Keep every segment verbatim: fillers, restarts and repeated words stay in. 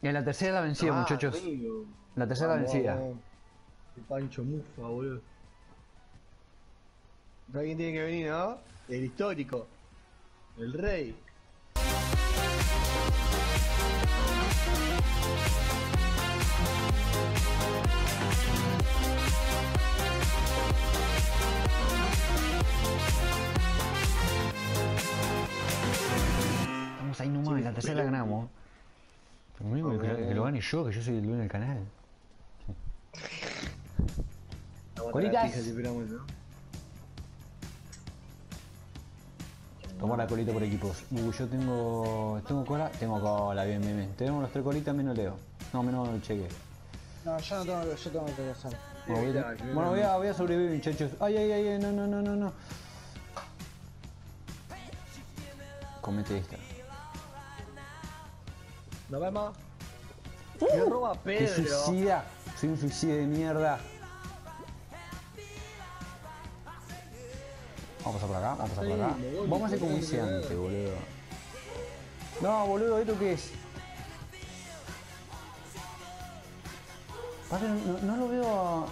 Y en la tercera la vencida, Ah, muchachos. amigo. La tercera la Vamos, vencida. vamos. El Pancho Mufa, boludo. Alguien tiene que venir, ¿no? El histórico. El rey. Estamos ahí nomás, en la tercera la ganamos. Lo único que, que lo gane yo, que yo soy el dueño del canal. Colitas. Tomar la colita por equipos. Uh, yo tengo. ¿Tengo cola? Tengo cola, bien, bien, bien. Tenemos los tres colitas menos Leo. No, menos el Cheque. No, yo no tengo, yo tengo que hacer. Bueno, voy, a, bueno voy, a, voy a sobrevivir, muchachos. Ay, ay, ay, no, no, no, no, no. Comete esta. Nos vemos. Uh, Me roba Pedro. ¡Qué suicida! Soy un suicida de mierda. Vamos a pasar por acá, vamos a pasar por acá. Vamos a hacer como hice antes, boludo. No, boludo, ¿esto qué es? Padre, no, no lo veo a...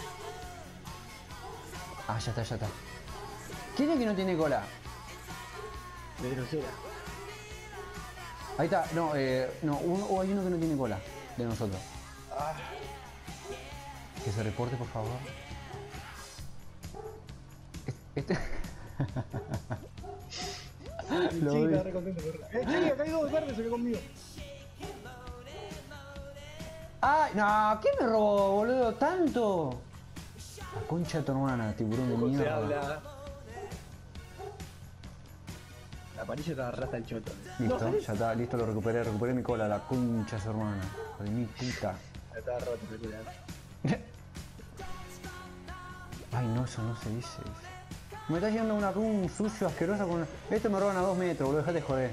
Ah, ya está, ya está. ¿Quién es que no tiene cola? Pedro Cera. Ahí está, no, eh, no, uno, o hay uno que no tiene cola de nosotros. Ah. Que se reporte, por favor. Este... Lo sí, está re contento. Eh, Che, acá hay dos verdes, se quedó conmigo. ¡Ay, no! ¿Qué me robó, boludo? ¡Tanto! La concha de tu hermana, tiburón de mierda. Se habla. La parilla te agarraste al choto. Listo, no, ya está, listo, lo recuperé, recuperé mi cola, la concha de su hermana. De mi puta. Ya estaba roto, recuperado. Ay, no, eso no se dice. Me está yendo una, un sucio asqueroso con... Esto me roban a dos metros, boludo, dejate de joder.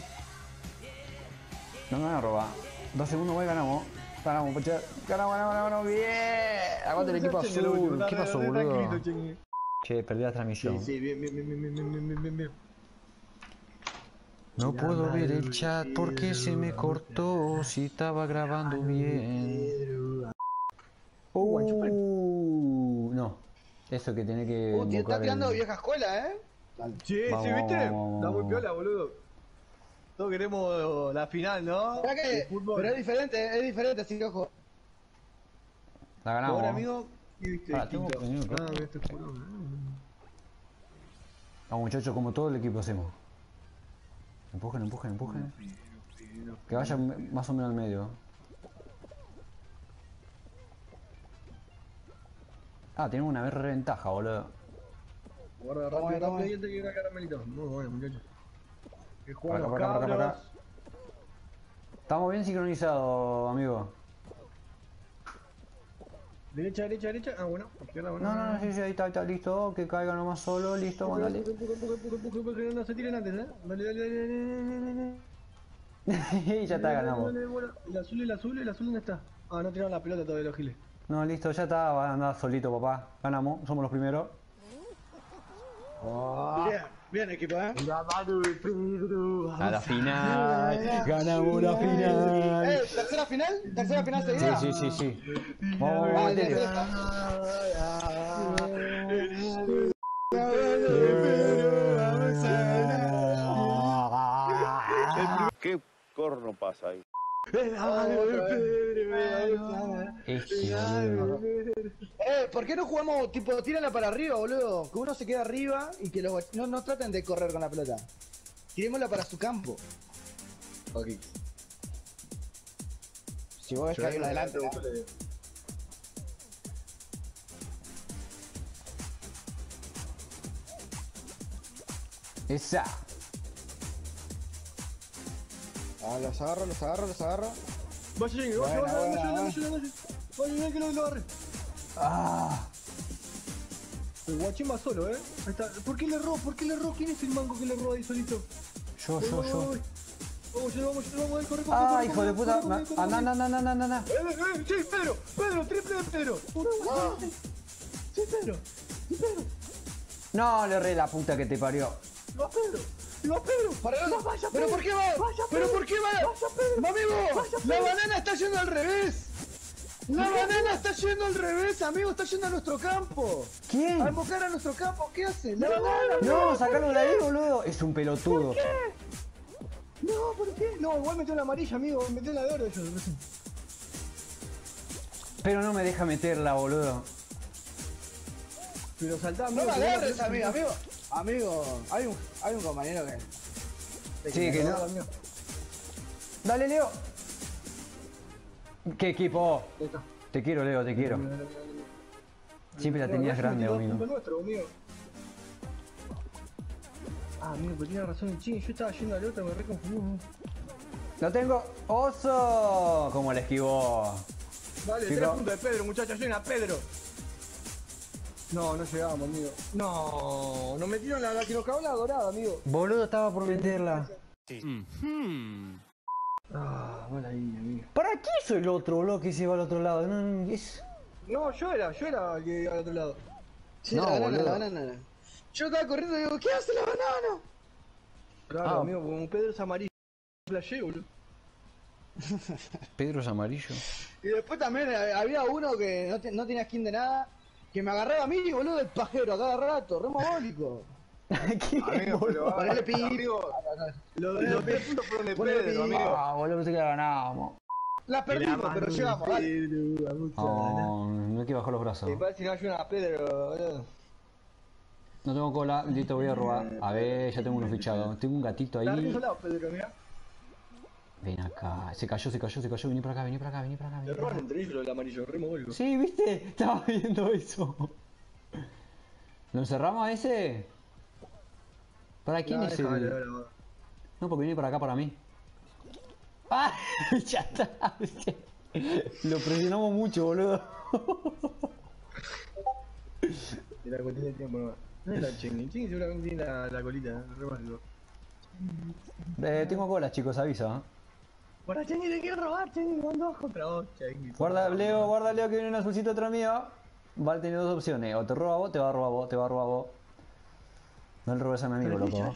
No me van a robar. Dos segundos, güey, ganamos. Ganamos, pocha. Ganamos, ganamos, ganamos, bien. Aguante el equipo azul. ¿Qué pasó, boludo? Che, perdí la transmisión. Sí, sí, bien, bien, bien, bien, bien, bien, bien, bien, bien. No puedo ver el chat porque se me cortó si estaba grabando bien. Uh, no. Eso que tiene que... Uh, tío, está tirando el... vieja escuela, ¿eh? Sí, vamos, sí, ¿viste? vamos, vamos, Está muy vamos. piola, boludo. Todos queremos la final, ¿no? Que, pero es diferente, es diferente, así que ojo. La ganamos. Ahora, amigo, y viste Ah, tengo distinto. que venir, Ah, este juro. Vamos, muchachos, como todo el equipo hacemos. Empujen, empujen, empujen. Que vaya más o menos al medio. Ah, tenemos una re ventaja, boludo. Guarda rápido, rápido, y este que era caramelito. Muy bueno, muchachos. Que juegan los Para acá, para acá, para acá. cabros. Estamos bien sincronizados, amigo. Derecha, derecha, derecha. Ah, bueno. Izquierda, bueno. No, no, no, sí, sí, ahí está, ahí está, listo. Que caiga nomás solo, listo, mandale. Empuje, empuje, empuje, empuje, empuje, no se tiren antes, ¿eh? Dale, dale, dale, dale, dale, dale. Y ya está, ganamos. Dale, bueno. El azul, el azul, el azul, ¿dónde está? Ah, no tiraron la pelota todavía los giles. No, listo, ya está, va a andar solito, papá. Ganamos, somos los primeros. Bien, bien equipo, ¿eh? A la final, ganamos la final. Eh, ¿tercera final? ¿Tercera final seguida? Sí, sí, sí, sí. Vamos, Ah, vamos, bien, vamos. ¿Qué corno pasa ahí? Este, boludo. Eh, ¿por qué no jugamos tipo tírenla para arriba, boludo? Que uno se quede arriba y que los no, no traten de correr con la pelota. Tirémosla para su campo. Ok. Si vos ves que hay uno adelante. Esa. Ah, los agarro, los agarro, los agarro. Vaya, vaya, vaya, vaya, vaya, vaya, vaya. Vaya, vaya, que lo lo agarre. Ah. El guachín va solo, ¿eh? Ahí está. ¿Por qué le erró? ¿Por qué le erró? ¿Quién es el mango que le erró ahí solito? Yo, yo, yo. Vamos, ya vamos, ya vamos, corre, corre, Ah, corre, hijo de corre, puta. corre, corre, corre, Anda, corre. anda, anda, anda, anda. Eh, eh, sí, Pedro, Pedro, triple de Pedro. Ah, sí, Pedro, sí, Pedro. No, le erré la puta que te parió. No, Pedro. ¡No, Pedro! Para ¡No, vaya, ¿Pero Pedro! por qué va? ¡Vaya, ¿Pero Pedro! por qué va? ¡Vaya, Pedro! ¡Amigo! ¡Vaya, ¡La Pedro! banana está yendo al revés! ¡La banana está yendo al revés, amigo! ¡Está yendo a nuestro campo! ¿Quién? ¡A invocar a nuestro campo! ¿Qué hace? ¡La banana! No, sacalo de ahí, boludo. Es un pelotudo. No, ¿por qué? No, igual metió la amarilla, amigo. Metió la de oro yo. recién. Pero no me deja meterla, boludo. Pero saltá, amigo. No me que no agarres, la- amigo, amigo. Amigo, hay un, hay un compañero que... Sí, que no. amigo. Dale, Leo. ¿Qué equipo? Ahí está. Te quiero, Leo, te quiero. Siempre la No, tenías no, grande, no, amigo. no, nuestro, amigo. Ah, amigo, pero tiene razón el ching. Yo estaba yendo al otro, me reconfundí. Lo tengo. ¡Oso! Como le esquivó. Vale, Sí, tres no. puntos de Pedro, muchachos. Llena, Pedro. No, no llegamos, amigo. No, nos metieron la, la que nos cagó la dorada, amigo. Boludo, estaba por meterla. Ah, vale ahí, amigo. ¿Para qué hizo el otro, boludo, que se va al otro lado? No, no, es... No, yo era, yo era el que iba al otro lado. Sí, No, la banana, boludo. la banana. Yo estaba corriendo y digo, ¿qué hace la banana? Claro, Ah. amigo, como Pedro es amarillo. Playé, boludo. Pedro es amarillo. Y después también eh, había uno que no, te- no tenía skin de nada, que me agarraba a mí, boludo, el pajero a cada rato, re mogólico. ¿Qué? Amigo, pero Ponele pi. amigo, los, los tres puntos fueron de Ponele Pedro, pi. amigo. Ah, boludo, pensé que la ganábamos. La perdimos, pero llegamos, dale. No, no hay que bajar los brazos. Me parece que no ayudan a Pedro, boludo. No tengo cola, listo, voy a robar. A ver, ya tengo uno fichado. Tengo un gatito Está ahí. re solado, Pedro, mira. Ven acá. Se cayó, se cayó, se cayó. Vení para acá, vení para acá, vení para acá. Le Vení para roban acá. entre ellos el amarillo, re mogólico. Sí, ¿viste? Estaba viendo eso. ¿Lo encerramos a ese? ¿Para quién No, es déjalo, el...? déjalo. No, porque viene para acá para mí. ¡Ah! Ya está. Lo presionamos mucho, boludo. Y la colita de tiempo nomás. No es la Chengi, el Chengi seguramente tiene la, la colita, re mágico. Eh, tengo colas, chicos, avisa. Para Chengi te quiero robar, Chengi, van dos contra vos, Chengi. Guarda, Leo, guarda, Leo, que viene un azulcito atrás mío. Va a tener dos opciones. O te roba a vos, te va a robar a vos, te va a robar a vos. No le robes a mi amigo, loco.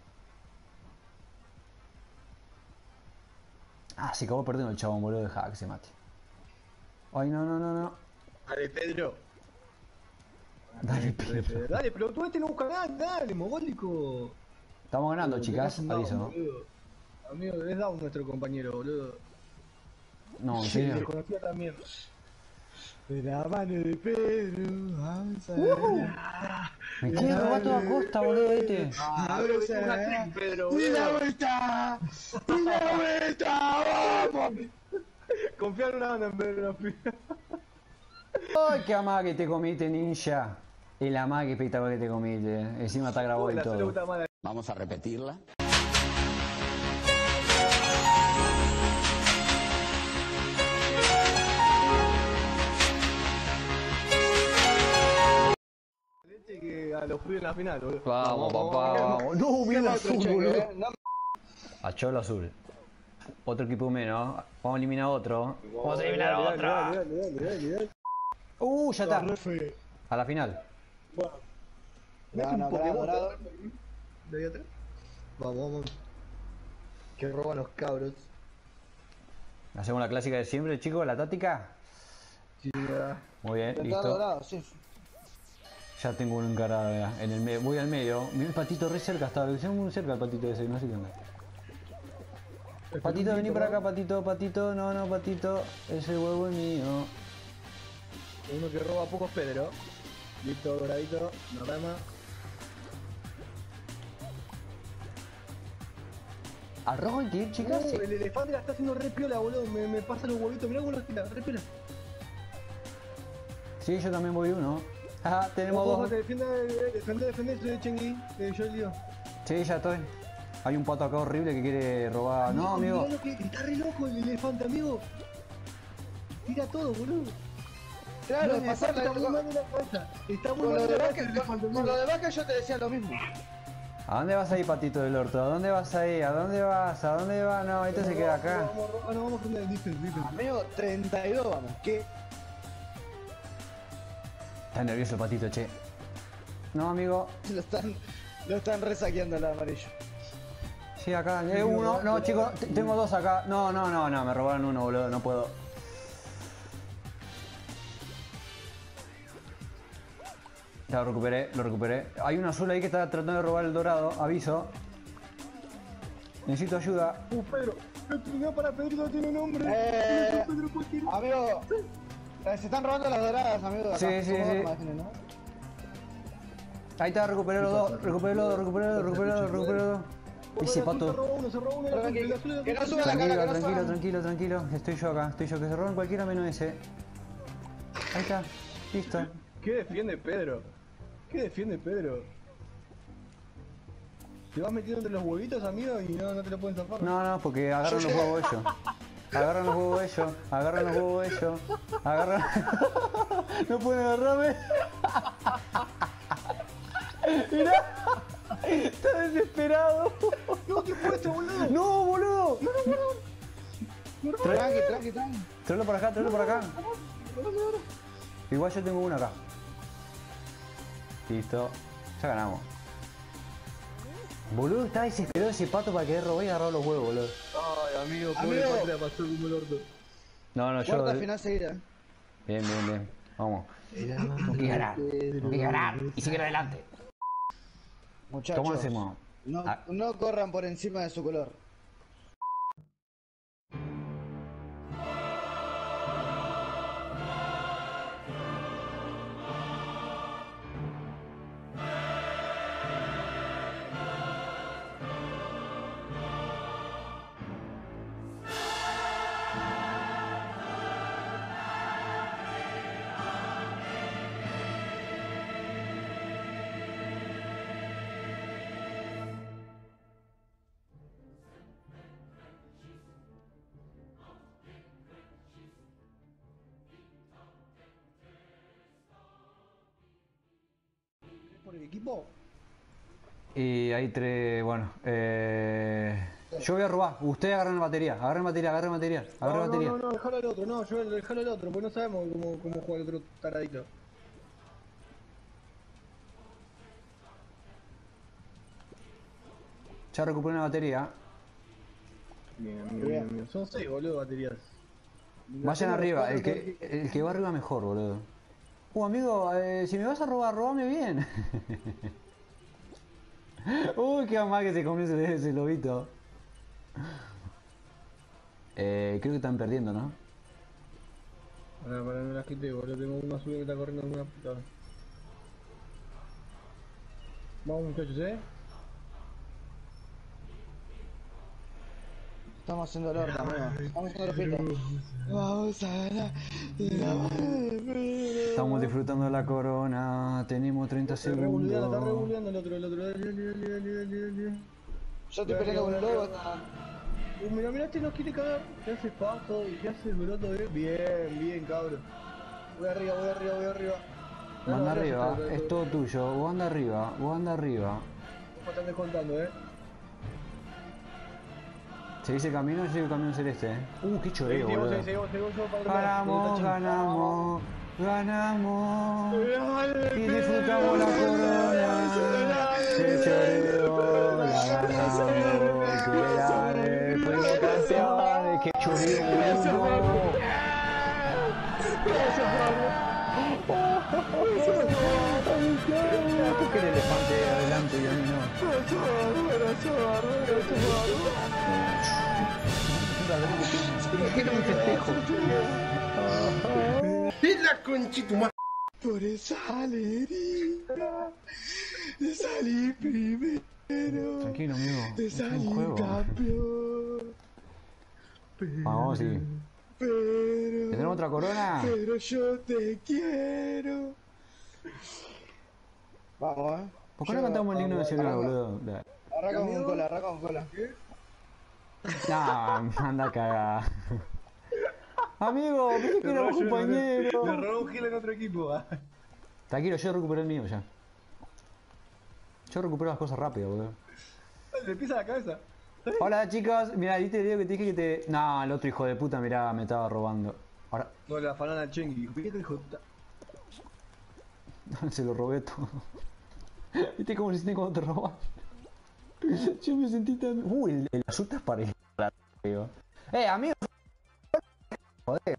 Ah, se acabó perdiendo el chabón, boludo, deja que se mate. Ay, no, no, no, no. Dale, Pedro. Dale, Dale, Pedro. Dale, pero tú este no busca nada, dale, mogólico. Estamos ganando, Boludo, chicas, te das un down, aviso. boludo. Amigo, es down nuestro compañero, boludo. No, en Se serio. conocía también. De la mano de Pedro, vamos a ver. Me quiere robar toda costa, boludo, este. Pedro, que un hat-trick, Pedro, ¡Y la boludo. vuelta! ¡Y la vuelta! ¡Vamos! Confía en una banda en Pedro. ¡Ay, qué amague que te comiste, ninja! El amague espectacular que te comiste. Encima está grabado y La suele todo. gusta más la- Vamos a repetirla. leche que a los pibes en la final, boludo. Vamos, papá, vamos. No, mira el azul, Chengi, boludo. eh. No, A Cholo azul. Otro equipo menos. Vamos a eliminar a otro. Vamos a eliminar a Dale, otro. dale, dale, dale, dale, dale. Uh, ya está. Re feo. A la final. no, no, pará, morado. ¿De ahí atrás? Vamos, vamos. Que roban los cabros. Hacemos la clásica de siempre, chicos, la táctica. Sí, ya. Muy bien, Está listo. dorado, sí. Ya tengo uno encarado ya, en el medio. Voy al medio. Mira el patito re cerca, estaba muy cerca el patito ese, no sé qué onda. Patito, vení para acá, patito, patito, no, no, patito, ese huevo es mío. Uno que roba pocos Pedro. Listo, doradito, nos rama. ¿Al rojo hay que ir, chicas? Uh, el elefante la está haciendo re piola, boludo. Me, me pasa los huevitos, mirá cómo los tira, re piola. Sí, yo también voy uno. Ajá, tenemos Vos, dos. te defiende, defende, defende, soy de Chengi, eh, yo el lío. Sí, ya estoy. Hay un pato acá horrible que quiere robar. No, amigo. Mirá lo que, está re loco el elefante, amigo. Tira todo, boludo. Claro, No, pasar está la muy mal de la cabeza. Está muy Con mal lo de de la vaca, cabeza el con, elefante, con amigo. lo de vaca yo te decía lo mismo. ¿A dónde vas ahí, patito del orto? ¿A dónde vas ahí? ¿A dónde vas? ¿A dónde vas? No, este se queda acá. Vamos, vamos, vamos, vamos con el defense, defense. Amigo, treinta y dos vamos. ¿Qué? Está nervioso el patito, che. No, amigo. Lo están, lo están resaqueando el amarillo. Sí, acá. Eh, uno. No, chicos, tengo dos acá. No, no, no, no, me robaron uno, boludo. No puedo. Ya lo recuperé, lo recuperé. Hay un azul ahí que está tratando de robar el dorado. Aviso. Necesito ayuda. Uh, Pedro. No, para Pedro tiene un nombre. Eh, amigo, eh, se están robando las doradas, amigo. Acá. Sí, sí, sí. Imagino, ¿no? Ahí está, recuperé los dos. Recuperé los dos, recuperé los dos, recuperé los dos, recuperé los dos. Ese pato. Se robó uno, se robó uno. Que no suba la cara, Tranquilo, que no tranquilo, suba. tranquilo, tranquilo. Estoy yo acá, estoy yo. Que se roben cualquiera menos ese. Ahí está, listo. ¿Qué defiende Pedro? ¿Qué defiende Pedro? Te vas metiendo entre los huevitos, amigo, y no, no te lo pueden zafar. No, no, porque agarran los huevos ellos. Agarran los huevos ellos, agarran los huevos ellos. Agarran. No pueden agarrarme. Mirá. Está desesperado. No, ¿qué fue este, boludo? No, boludo. Tranqui, tranqui, tranqui. Tráelo para acá, tráelo para acá. Igual yo tengo uno acá. Listo. Ya ganamos. Boludo, está desesperado ese pato para querer robar y agarrar los huevos, boludo. Ay, amigo, pobre Amigo. patria pasó como el orto. No, no, yo... Cuarta final seguida. Bien, bien, bien. Vamos. Tengo que ganar. Tengo que ganar y seguir adelante. Muchachos, ¿Cómo hacemos? no, Ah. no corran por encima de su color. ¿Por el equipo? Y hay tres, bueno, eh... yo voy a robar, ustedes agarran la batería, agarren batería, agarren batería, agarren No, no, batería. no, no, dejalo al otro, no, yo dejalo al otro, pues no sabemos cómo, cómo juega el otro taradito. Ya recuperé una batería. Bien, amigo, bien, amigo. Son seis, boludo, baterías. Vayan arriba, el que, el que va arriba mejor, boludo. Uh, amigo, eh, si me vas a robar, robame bien. Uy, qué mal que se comió ese, ese lobito. Eh, creo que están perdiendo, ¿no? Para, para no la quité, boludo, tengo uno azul que está corriendo en una puta. Vamos, muchachos, eh. Estamos haciendo el orto, amigo. Estamos haciendo el orto. Vamos a ganar. Estamos disfrutando de la corona, tenemos treinta Está revolviendo, está segundos. revolviendo el otro, el otro. Dale, dale, dale, dale, dale, dale. Yo estoy peleando con el lobo. Uh, mira, mira, este nos quiere cagar. ¿Qué hace Pato? ¿Y qué hace el broto? eh? Bien, bien, cabrón. Voy arriba, voy arriba, voy arriba. Vos anda No, arriba, no, no, es todo tuyo, vos anda arriba, vos anda arriba. ¿Cómo están descontando, eh? Se dice camino, yo digo camino celeste, eh. Uh, qué choreo, Seguimos, boludo. seguimos, seguimos, seguimos para otro lado. Ganamos, ganamos, ganamos. Y disfrutamos la corona. Qué choreo, la ganamos. Que dale, fuimos campeones. Qué choreo, boludo. ¿Por qué el elefante adelante y a mí no? ¿Qué no me festejo? Por esa alegría de salir primero, Tranquilo, amigo. de Es un salir juego. campeón. Vamos, sí. Pero, ¿Tendremos otra corona? pero yo te quiero. Vamos, eh. ¿Por qué no cantamos el himno nacional, boludo? Dale. Arranca con cola, arranca con cola. No, anda a cagar. Amigo, pensé que éramos Le compañeros. robó un gil en otro equipo, ah. Tranquilo, yo recuperé el mío ya. Yo recupero las cosas rápido, boludo. Le pisa la cabeza. Hola chicos, mirá, ¿viste el video que te dije que te... No, el otro hijo de puta, mirá, me estaba robando. Ahora, No, le afanan al Chengi. ¿Qué te dijo? se lo robé todo. ¿Viste cómo lo hiciste cuando te robas? Yo me sentí tan... Uh, el, el azul está para el... amigo. Eh, amigo. Joder.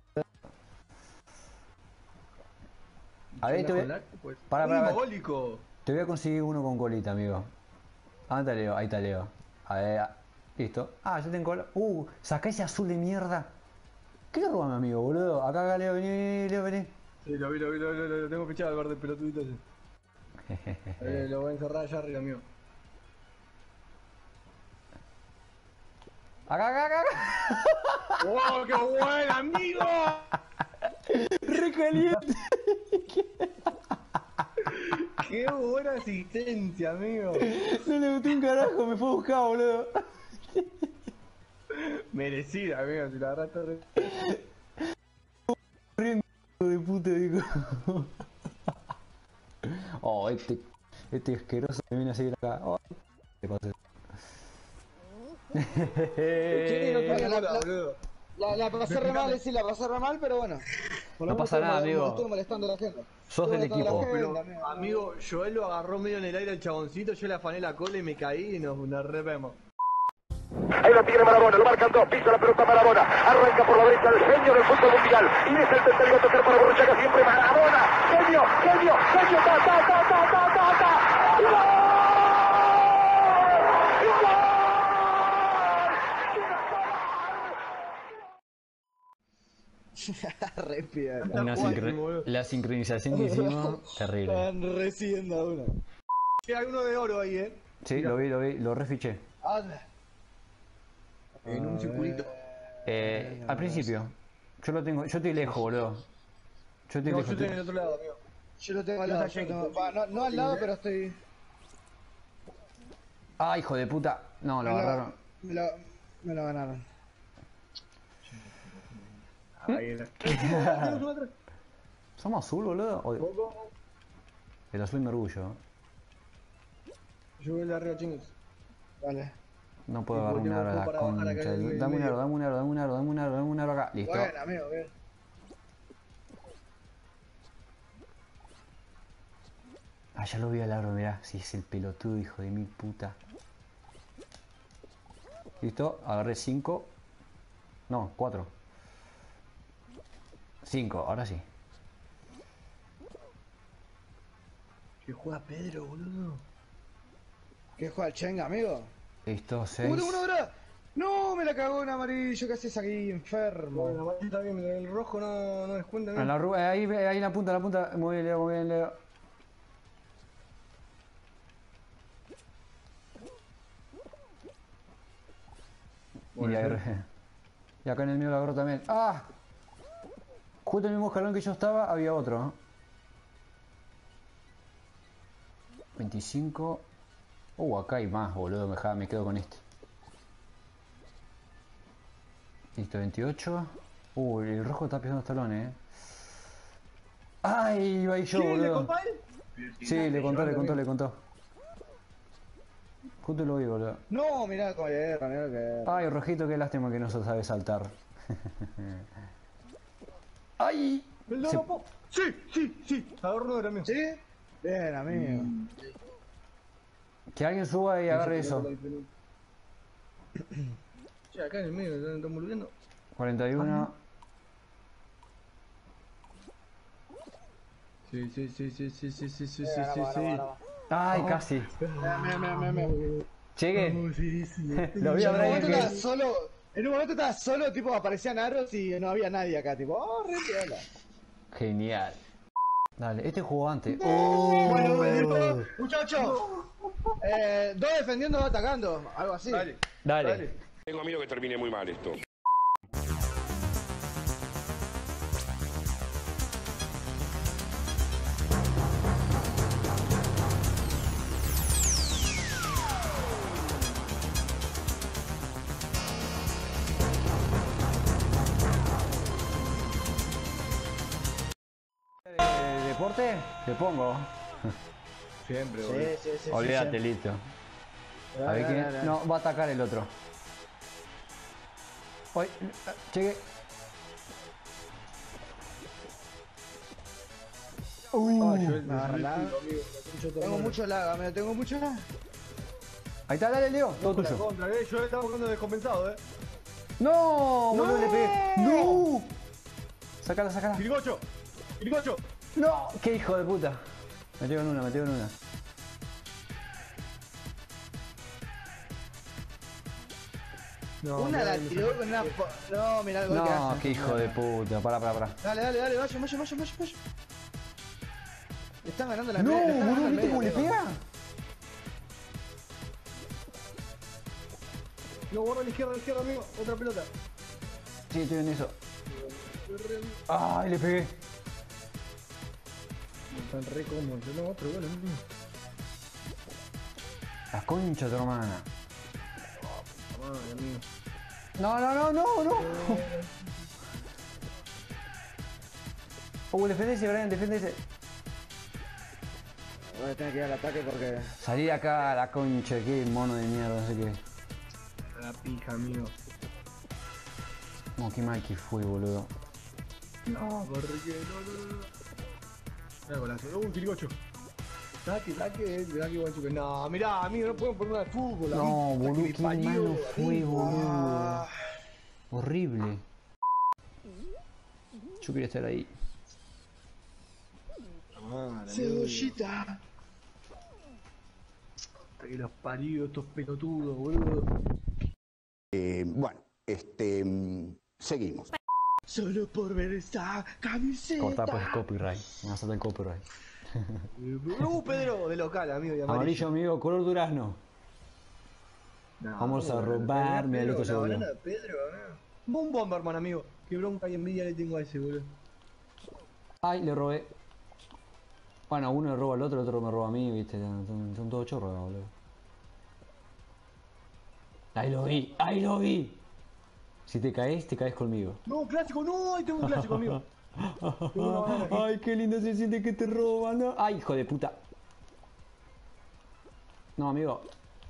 A ver, te voy a... Pues. Para, para, para. Mogólico. Te voy a conseguir uno con colita, amigo. ¿A dónde está Leo? Ahí está Leo. A ver, a... listo. Ah, yo tengo cola. Uh, saca ese azul de mierda. ¿Qué le roba mi amigo, boludo? Acá, acá, Leo, vení, vení, Leo, vení. Sí, lo vi, lo vi, lo vi, lo, vi, lo tengo fichado al verde pelotudito ese. eh, lo voy a encerrar allá arriba, amigo. Acá, acá, acá, acá. ¡Oh, qué buen amigo! Re caliente. ¡Qué buena asistencia, amigo! No le gustó un carajo, me fue a buscar, boludo. Merecida, amigo, si la agarraste re... Riendo de puta, digo. Oh, este... Este asqueroso me viene a seguir acá. Oh, ¿qué pasa? La, la, la, la pasé re mal, sí, la pasé re mal, pero bueno. Por No lo pasa menos nada, estuve- amigo. Estuve molestando a la gente. Sos del Estuve molestando a equipo. la gente, Pero, amigo. amigo, Joel lo agarró medio en el aire al chaboncito, yo le afané la cola y me caí y nos, nos repemos. Ahí lo tiene Marabona, lo marcan dos, pisa la pelota Marabona, arranca por la derecha el genio del fútbol mundial, y es el tercero a tocar para Borruchaga siempre Marabona, genio, genio, genio, ta, ta, ta, ta, ta, ta, ta, ¡gol! Re piola. Una sincro- La sincronización que hicimos, terrible. Están recibiendo a uno. Sí, hay uno de oro ahí, eh. Sí, lo vi, lo vi, lo refiché. Anda. En un circulito. Eh, al principio. Yo lo tengo, yo estoy lejos, boludo. Yo estoy No, lejos. yo estoy en el otro lado, amigo. Yo lo tengo al Yo lado. está yo Jenny, tengo- va, no, no al lado, pero estoy. Ah, hijo de puta. No, lo Me lo, agarraron. me lo, me lo ganaron. Ahí era. ¿Somos azul, boludo? O- El azul me orgullo. Yo voy de arriba, chingos. Vale. No puedo Y agarrar un volvemos aro a la para bajar acá concha. en el Dame un medio. aro, dame un aro, dame un aro, dame un aro, dame un aro acá. Listo. Bueno, amigo, bien. Ah, ya lo vi al aro, mirá. Si es el pelotudo, hijo de mil puta. Listo, agarré cinco. No, cuatro. Cinco, ahora sí. Que juega Pedro, boludo. ¿Qué juega el Chenga, amigo? Listo, ¡Uh, seis. tengo una hora! ¡No! Me la cagó en amarillo. ¿Qué haces aquí, enfermo? Bueno, Martín está bien, el rojo no, no descuenta, En amigo. la ru- eh, ahí, ahí en la punta, en la punta. Muy bien, Leo, muy bien, Leo. Y, ahí re- y acá en el mío lo agarró también. ¡Ah! Justo en el mismo escalón que yo estaba, había otro. ¿No? veinticinco. Uh, acá hay más, boludo. Me, ja- me quedo con este. Listo, veintiocho. Uh, el rojo está pisando los talones, eh. ¡Ay! Iba ahí yo, ¿Qué? ¿Le boludo. contó a él? Sí, le contó, le contó, le contó. Justo lo vi, boludo. No, mirá cómo guerra, mirá que. Ay, rojito, qué lástima que no se sabe saltar. ¡Ay! ¿El Se- lobo? Sí, sí, sí. Agarró uno de amigo. ¿Sí? Bien, amigo. Que alguien suba y agarre eso. Che, acá en el medio, estamos volviendo. cuarenta y uno. Sí, sí, sí, sí, sí, sí, sí, sí, sí, Eh, sí, ganamos, sí. ganamos, Ay, casi. ganamos. Mira, mira, mira, mira. Llegué. Sí, sí. Lo vi Yo a en un Brian momento estaba que... solo. En un momento estaba solo, tipo, aparecían aros y no había nadie acá, tipo, oh, re piola. Genial. Dale, este jugó antes. Bueno, bueno, muchachos. Eh, dos defendiendo, dos atacando, algo así. Dale, Dale. dale. Tengo miedo que termine muy mal esto. Eh, ¿Deporte? Te pongo. Siempre, boludo. Sí, sí, sí. Olvídate, listo. A ver quién... No, va a atacar el otro. Uy, llegué. Ah, yo el me agarra lag. amigo, la concha de tu Tengo madre. mucho lag, amigo, tengo mucho lag. Ahí está, dale, Leo. Todo Contra, tuyo. contra, eh. Yo estaba buscando descompensado, eh. No, boludo, le pegué. No. Sácala, sácala. Quirigocho. Quirigocho. No. Qué hijo de puta. Me tengo en una, me tengo en una. No, Una mirá, la me tiró sacó. con una... po- No, mirá el gol que No, hace. qué hijo de puta. Pará, pará, pará. Dale, dale, dale, vaya, vaya, vaya, vaya, vaya. Están ganando la No, media, le están boludo, ganando ¿viste la cómo le media, pega? No, guarda a la izquierda, a la izquierda, amigo. Otra pelota. Sí, estoy en eso. Ay, le pegué. Están re cómodos. No, otro gol, amigo. La concha de tu hermana. Madre amigo. No, no, no, no, no. Oh, defendese, Brian, defendese. Voy a tener que ir al ataque porque... Salí de acá a la concha, qué mono de mierda, no sé qué. La pija, amigo. No, qué mal que fue, boludo. No, corre que no, no, no. Mira, golazo. Uh, un quirigocho. Saque, saque, saque, guacho. No, mirá, amigo, no pueden poner una de fútbol. No, amigo. boludo, Que me qué parió, malo fue, amigo. boludo. Horrible. Yo quería estar ahí. Madre Cebollita. Hasta que los parió estos pelotudos, boludo. Eh, bueno, este, mm, seguimos. Solo por ver esta camiseta. Cortá pues copyright. Me vas a hacer copyright. Uh, Pedro, de local, amigo, de Amarillo, amarillo. amigo, color durazno. No, Vamos a bueno, robar, la mira, el Pedro, otro se la volvió. banana de Pedro, ¿no? Un Bomberman, amigo. Qué bronca y envidia le tengo a ese, boludo. Ay, le robé. Bueno, uno le roba al otro, el otro me roba a mí, viste. Son, son todos chorros, boludo. Ahí lo vi, ahí lo vi. Si te caes, te caes conmigo. No, clásico, no, ahí tengo un clásico, amigo. Tengo una banana aquí. Ay, qué lindo se siente que te roban. ¿No? Ay, hijo de puta. No, amigo.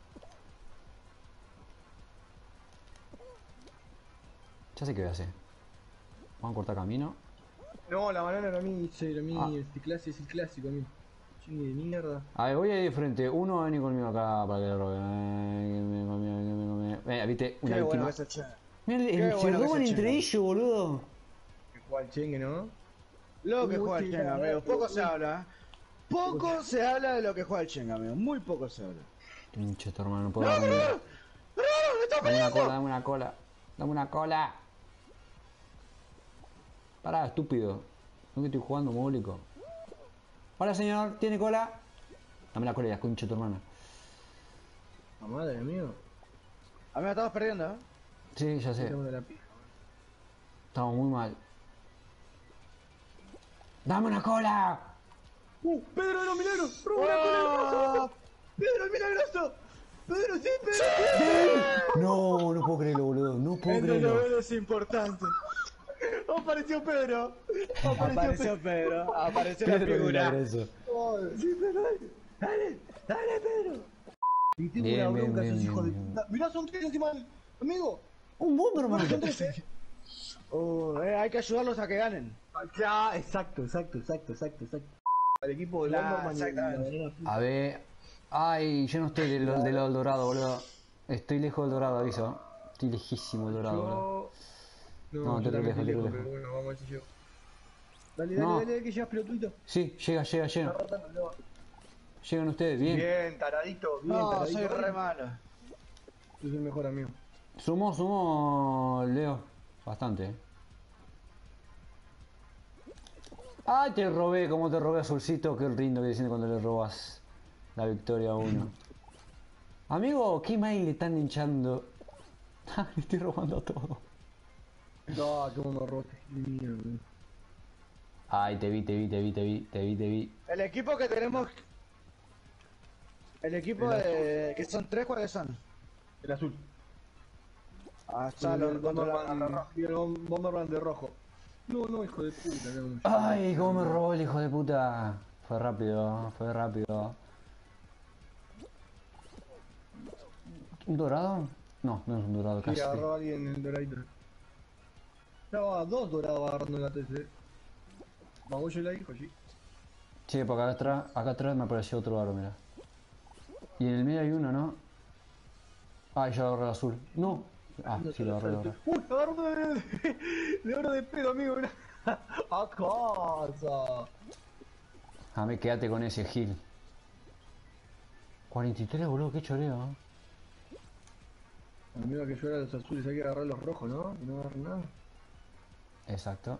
Ya sé qué voy a hacer. Vamos a cortar camino. No, la banana era mí, era mí, Ah. este clase es el clásico, amigo. Chingue de mierda. A ver, voy a ir de frente. Uno va a venir conmigo acá para que le robe. Ay, que me comió, que me comió. Venga, viste, una Qué víctima. bueno que se echa. Mira, Qué se bueno que roban se entre chingan. ellos, boludo. Que juega el chengue, ¿no? Lo que Uy, juega el qué Chenga, amigo. barato, Poco se uy. habla. Poco se habla de lo que juega el Chenga, amigo. Muy poco se habla. Pinche tu hermano, no puedo darme. Dame una cola, dame una cola. Dame una cola. Pará, estúpido. No que estoy jugando, mólico. Hola, señor, ¿tiene cola? Dame la cola y la concha de tu hermana. La madre, amigo. A mí me estamos perdiendo, ¿eh? Sí, ya sé. Tengo de la pija. Estamos muy mal. ¡Dame una cola! ¡Uh! ¡Pedro de los milagros! ¡Robo la cola del brazo! ¡Pedro el milagroso! ¡Pedro, sí, Pedro! No, no puedo creerlo, boludo. No puedo Entre creerlo. novelos es importante. ¡Apareció Pedro! ¡Apareció, Apareció Pedro. Apareció la Pedro figura. milagroso. Pedro! ¡Sí, Pedro! ¡Dale! ¡Dale, Pedro! Y tengo Bien, una bien, bronca a bien, esos hijos de bien, puta. Mirá, son tres encima del... Amigo. Un Bomberman. Son tres, eh. Uh, eh, hay que ayudarlos a que ganen. Ya, exacto, exacto, exacto, exacto, exacto. Al equipo del La- Bomberman y la exactamente. banana puta. A ver. Ay, yo no estoy del, del lado del dorado, boludo. Estoy lejos del dorado, aviso. Estoy lejísimo del dorado, boludo. Yo... No, yo te también lejos, te estoy lejos. pero bueno, vamos a ver si llego. Dale, dale, No. dale, dale, que llevas pelotudito. Sí, llega, llega, llega. Llegan ustedes, bien. Bien, taradito, bien, No, taradito. soy re malo. Yo soy el mejor amigo. Sumó, sumó, Leo. Bastante, eh. Ay, te robé, como te robé Azulcito. Qué lindo que dicen cuando le robas la victoria a uno. Amigo, ¿qué mail le están hinchando? Le estoy robando todo. No, cómo me robaste. Mierda. Ay, te vi, te vi, te vi, te vi, te vi, te vi. El equipo que tenemos. El equipo de. Que son tres, ¿cuáles son? El azul. Ah, el está los contra la- Bomberman y el Bom- Bomberman de rojo. No, no, hijo de puta. No, Ay, cómo me robó el hijo de puta. Fue rápido, fue rápido. ¿Un dorado? No, no es un dorado, Sí, casi. agarró a alguien en el doradito. Estaba dos dorados agarrando en la T C. Vamos, yo la dijo, sí. Sí, porque acá atrás, acá atrás me apareció otro aro, mira. Y en el medio hay uno, ¿no? Ah, ya lo agarré el azul. No. Ah, sí lo agarré ahora. Uy, agarro de, de oro de pedo, amigo. Mirá. A casa. A mí quédate con ese Gil. cuarenta y tres, boludo, qué choreo, ¿eh? Amigo, que yo era los azules, hay que agarrar los rojos, ¿no? Y no agarrar nada. Exacto.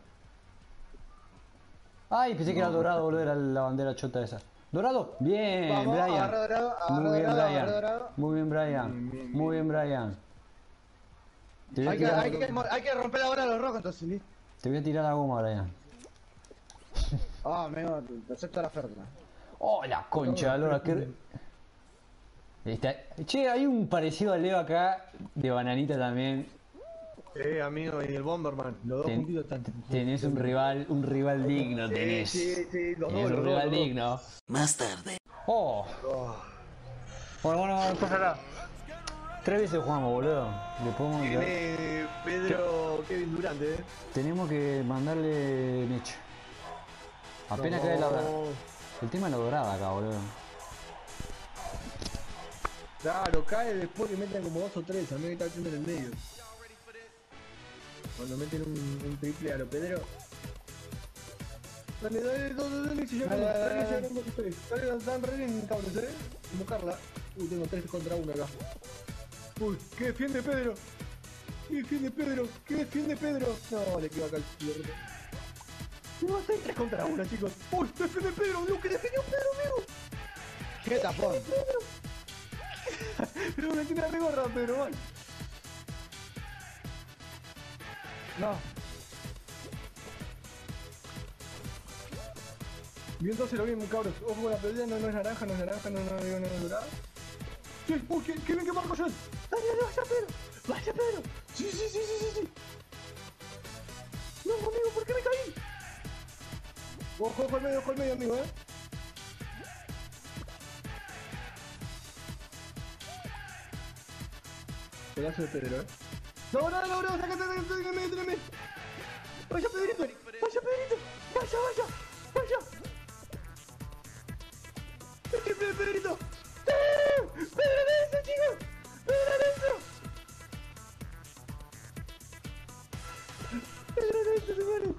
Ay, pensé que era dorado, boludo, era la bandera chota esa. ¿Dorado? Bien, Vamos, Brian. agarra dorado, agarra Muy bien, dorado, Brian. agarra dorado. Muy bien, Brian. Bien, bien, Muy bien, Brian. Te voy a Hay que, tirar, hay, que, hay que romper ahora los rojos entonces, listo. te voy a tirar la goma, Brian. Ah, amigo, te acepto la oferta. Oh, la concha, Lora, qué... Está... Che, hay un parecido a Leo acá, de bananita también. Eh, amigo, y el Bomberman. Los dos Ten- juntitos están. Tenés un rival, un rival digno, Sí, tenés. sí, sí, los Tenés dos, un los dos, rival los dos. digno. Más tarde. Oh, Oh. bueno, bueno, pásala. Tres veces jugamos, boludo. Le podemos... Viene Pedro Kevin Durant, eh. Tenemos que mandarle Mitch. Apenas cae la dorada. No. El tema es la dorada acá, boludo. Claro, cae después que meten como dos o tres, a mí me está haciendo en el medio. Cuando meten un, un triple a lo Pedro. Dale, dale, dale, dale, si ya Dale, ganó, dale, dale, ya dale. ganó, dale, dale, dan re bien, cabros, eh. Como Carla. Uy, tengo tres contra uno acá. Uy, ¿qué defiende Pedro? ¿Qué defiende Pedro? ¿Qué defiende Pedro? No, le quedó acá el culo. No, estoy tres contra uno, chicos. Uy, defiende Pedro, lo que defendió Pedro, amigo. ¿Qué tapón? Pero me tiene re gorra, Pedro, mal. No. Bien, entonces lo bien, cabros. Ojo con la pelea, no, no es naranja, no es naranja, no, no, no, no es dorada. Sí, uy, qué, qué bien que marco yo. Dale, dale, vaya Pedro. Vaya Pedro. Sí, sí, sí, sí, sí, sí. No, amigo, ¿por qué me caí? Ojo, ojo al medio, ojo al medio, amigo, eh. Pedazo de Pedro, eh. No, no, no, no, sácate, sácate, sácate, sácate, sácate. Vaya Pedrito, vaya Pedrito. Vaya, vaya, vaya. ¡El triple de Pedrito! ¡Ah! ¡Pedro adentro, chicos! ¡Pedro adentro! ¡Pedro adentro, hermano!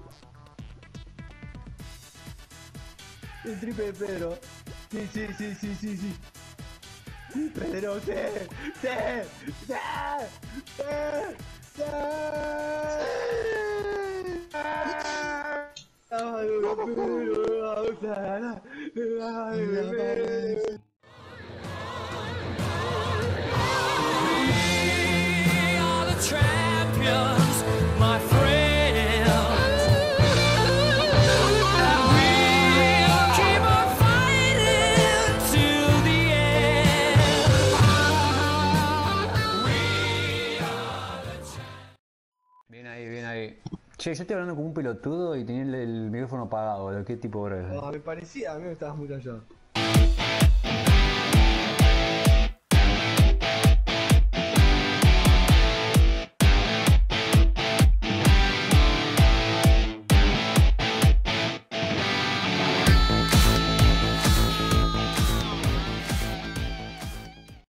El triple de Pedro. Sí, sí, sí, sí, sí, sí. Sí, Pedro, sí, sí, sí, sí, sí. Ay, Pedro, vamos a ganar. Ay, Pedro. We are the champions, my friends. And we'll keep on fighting till the end. We are the champions. Bien ahí, bien ahí. Che, yo estoy hablando como un pelotudo y tenía el, el micrófono apagado, boludo. ¿Qué tipo de bro? Ah, me parecía, a mí me estabas muy callado.